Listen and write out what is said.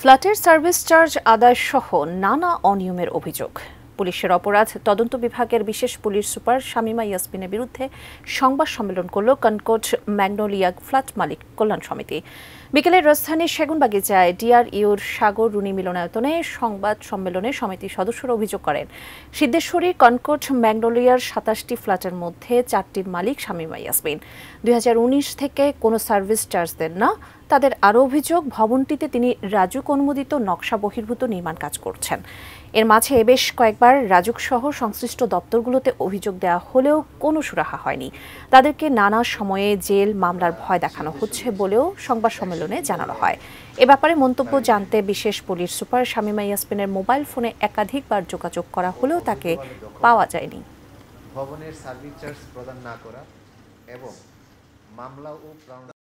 ফ্ল্যাটের service charge আদায় সহ নানা অনিয়মের অভিযোগ। পুলিশের অপরাধ তদন্ত বিভাগের বিশেষ পুলিশ সুপার শামীমা ইয়াসমিনের বিরুদ্ধে সংবাদ সম্মেলন করল কনকর্ড ম্যাগনোলিয়া ফ্ল্যাট মালিক কল্যাণ সমিতি। বিকেলে রাজধানীর সেগুনবাগিচায় ডিআরইউর সাগর রুনি মিলনায়তনে সংবাদ সম্মেলনে সমিতির সদস্যরা অভিযোগ করেন, সিদ্ধেশ্বরী কনকর্ড ম্যাগনোলিয়ার ২৭টি ফ্ল্যাটের মধ্যে ৪টির মালিক শামীমা ইয়াসমিন ২০১৯ থেকে কোনো সার্ভিস চার্জ দেন না। তাদের আরও অভিযোগ, ভবনটিতে তিনি রাজুক অনুমোদিত নকশা বহির্ভূত নির্মাণ কাজ করছেন। এর মাঝে বেশ কয়েকবার রাজুক সহ সংশ্লিষ্ট দপ্তরগুলোতে অভিযোগ দেওয়া হলেও কোনো সুরাহা হয়নি। তাদেরকে নানা সময়ে জেল মামলার ভয় দেখানো হচ্ছে বলেও সংবাদ সম্মেলনে জানানো হয়। এ ব্যাপারে মন্তব্য জানতে বিশেষ পুলিশ সুপার শামীমা ইয়াসমিনের মোবাইল ফোনে একাধিকবার যোগাযোগ করা হলেও তাকে পাওয়া যায়নি। ভবনের সার্ভিস চার্জ প্রদান না করা এবং মামলা ও